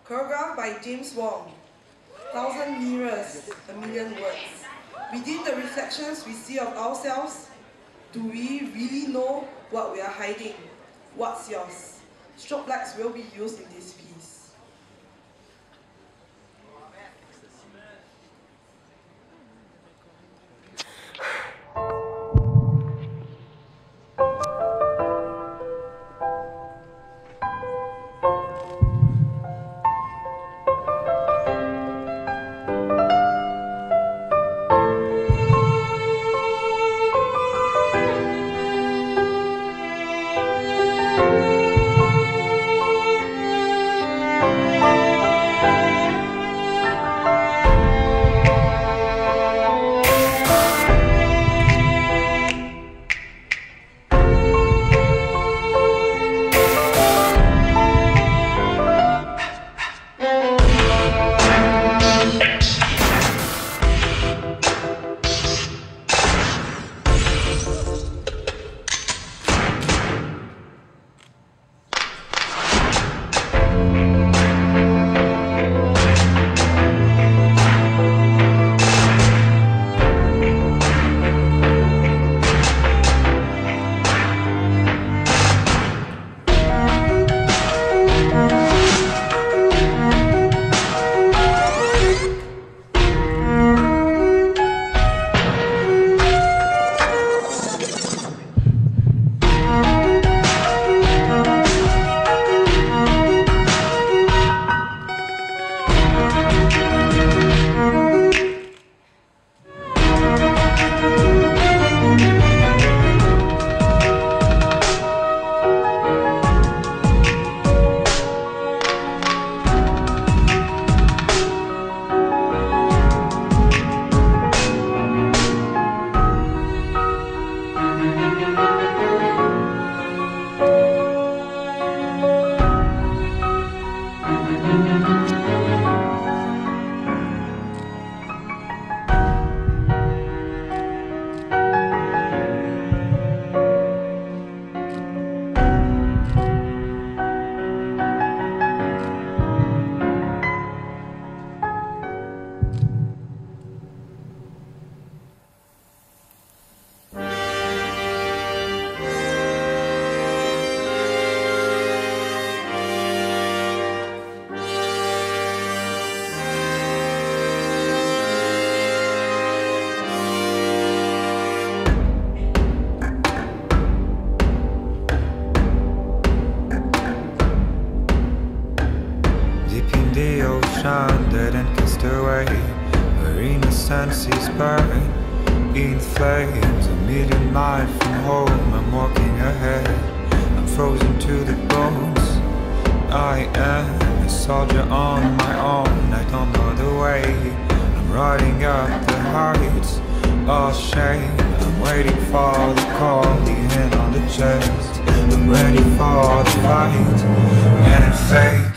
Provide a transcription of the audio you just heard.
choreographed by Wong. 1,000 mirrors, a million words. Within the reflections we see of ourselves, do we really know what we are hiding? What's yours? Strobe lights will be used in this piece. Dead and cast away, where innocence is burned in flames. A million miles from home, I'm walking ahead, I'm frozen to the bones. I am a soldier on my own, I don't know the way. I'm riding up the heights, all shame. I'm waiting for the call, the hand on the chest. I'm ready for the fight and fate.